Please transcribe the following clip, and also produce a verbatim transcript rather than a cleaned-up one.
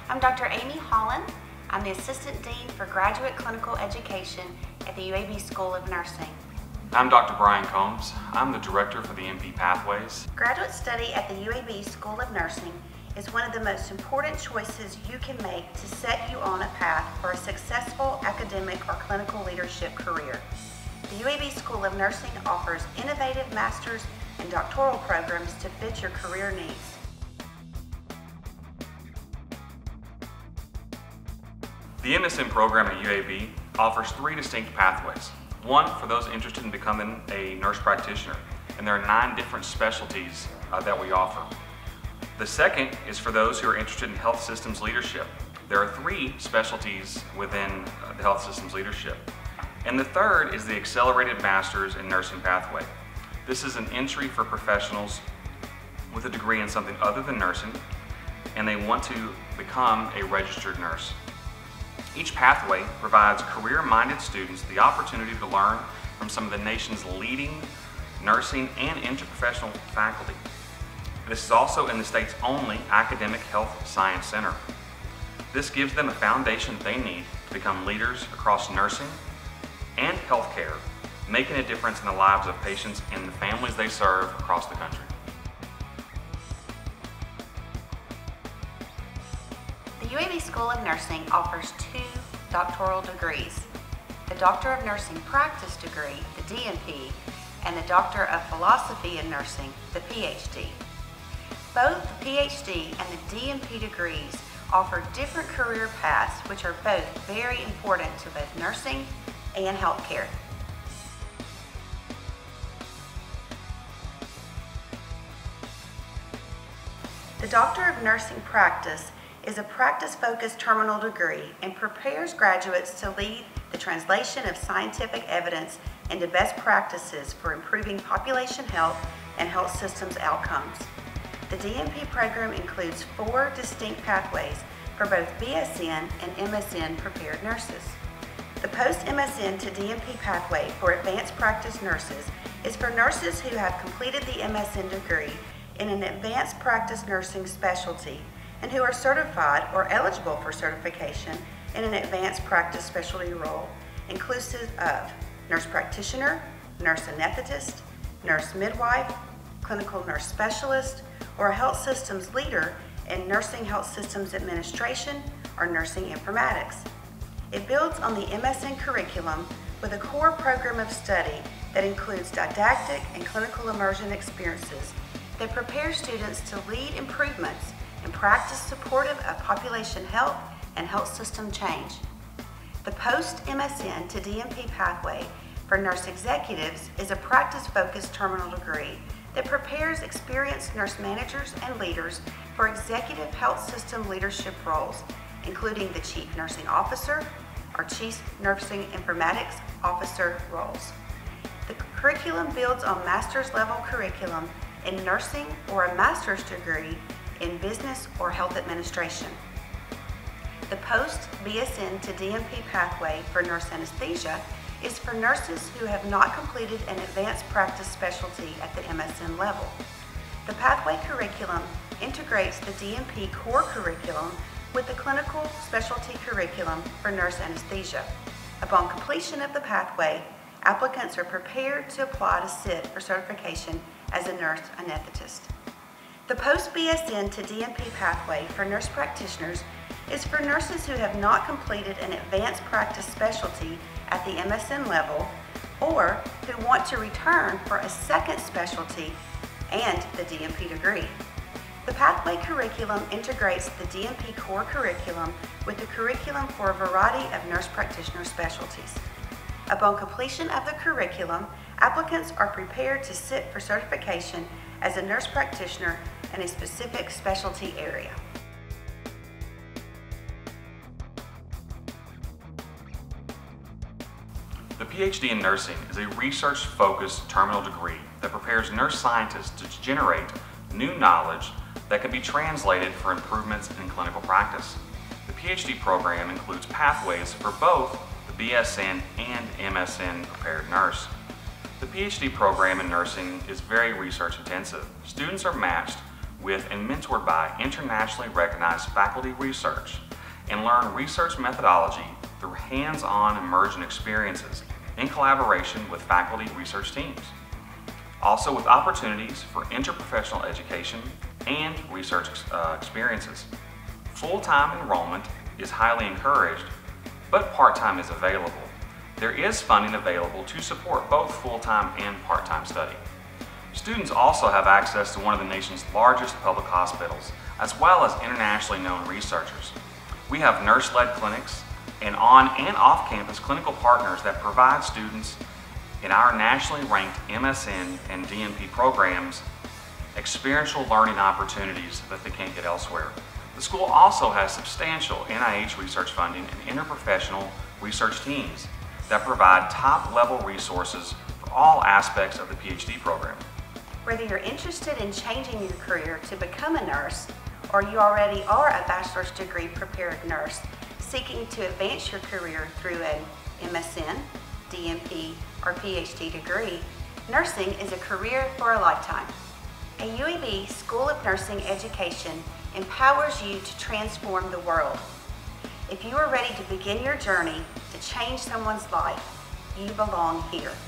I'm Doctor Amy Holland. I'm the Assistant Dean for Graduate Clinical Education at the U A B School of Nursing. I'm Doctor Brian Combs. I'm the Director for the M P Pathways. Graduate study at the U A B School of Nursing is one of the most important choices you can make to set you on a path for a successful academic or clinical leadership career. The U A B School of Nursing offers innovative master's and doctoral programs to fit your career needs. The M S N Program at U A B offers three distinct pathways. One for those interested in becoming a nurse practitioner, and there are nine different specialties uh, that we offer. The second is for those who are interested in health systems leadership. There are three specialties within uh, the health systems leadership. And the third is the Accelerated Master's in Nursing pathway. This is an entry for professionals with a degree in something other than nursing, and they want to become a registered nurse. Each pathway provides career-minded students the opportunity to learn from some of the nation's leading nursing and interprofessional faculty. This is also in the state's only academic health science center. This gives them a foundation they need to become leaders across nursing and healthcare, making a difference in the lives of patients and the families they serve across the country. The U A B School of Nursing offers two doctoral degrees, the Doctor of Nursing Practice degree, the D N P, and the Doctor of Philosophy in Nursing, the P H D. Both the P H D and the D N P degrees offer different career paths which are both very important to both nursing and healthcare. The Doctor of Nursing Practice is a practice-focused terminal degree and prepares graduates to lead the translation of scientific evidence into best practices for improving population health and health systems outcomes. The D N P program includes four distinct pathways for both B S N and M S N prepared nurses. The post-M S N to D N P pathway for advanced practice nurses is for nurses who have completed the M S N degree in an advanced practice nursing specialty and who are certified or eligible for certification in an advanced practice specialty role, inclusive of nurse practitioner, nurse anesthetist, nurse midwife, clinical nurse specialist, or a health systems leader in nursing health systems administration or nursing informatics. It builds on the M S N curriculum with a core program of study that includes didactic and clinical immersion experiences that prepare students to lead improvements and practice supportive of population health and health system change. The post-M S N to D N P pathway for nurse executives is a practice-focused terminal degree that prepares experienced nurse managers and leaders for executive health system leadership roles, including the Chief Nursing Officer or Chief Nursing Informatics Officer roles. The curriculum builds on master's level curriculum in nursing or a master's degree in business or health administration. The post-B S N to D N P pathway for nurse anesthesia is for nurses who have not completed an advanced practice specialty at the M S N level. The pathway curriculum integrates the D N P core curriculum with the clinical specialty curriculum for nurse anesthesia. Upon completion of the pathway, applicants are prepared to apply to sit for certification as a nurse anesthetist. The post-B S N to D N P pathway for nurse practitioners is for nurses who have not completed an advanced practice specialty at the M S N level or who want to return for a second specialty and the D N P degree. The pathway curriculum integrates the D N P core curriculum with the curriculum for a variety of nurse practitioner specialties. Upon completion of the curriculum, applicants are prepared to sit for certification as a nurse practitioner in a specific specialty area. The P H D in nursing is a research-focused terminal degree that prepares nurse scientists to generate new knowledge that can be translated for improvements in clinical practice. The P H D program includes pathways for both the B S N and M S N prepared nurse. The P H D program in nursing is very research intensive. Students are matched with and mentored by internationally recognized faculty research and learn research methodology through hands-on immersion experiences in collaboration with faculty research teams. Also with opportunities for interprofessional education and research uh, experiences. Full-time enrollment is highly encouraged, but part-time is available. There is funding available to support both full-time and part-time study. Students also have access to one of the nation's largest public hospitals, as well as internationally known researchers. We have nurse-led clinics and on and off-campus clinical partners that provide students in our nationally ranked M S N and D N P programs experiential learning opportunities that they can't get elsewhere. The school also has substantial N I H research funding and interprofessional research teams that provide top-level resources for all aspects of the PhD program. Whether you're interested in changing your career to become a nurse, or you already are a bachelor's degree prepared nurse seeking to advance your career through an M S N, D N P, or PhD degree, nursing is a career for a lifetime. A U A B School of Nursing education empowers you to transform the world. If you are ready to begin your journey to change someone's life, you belong here.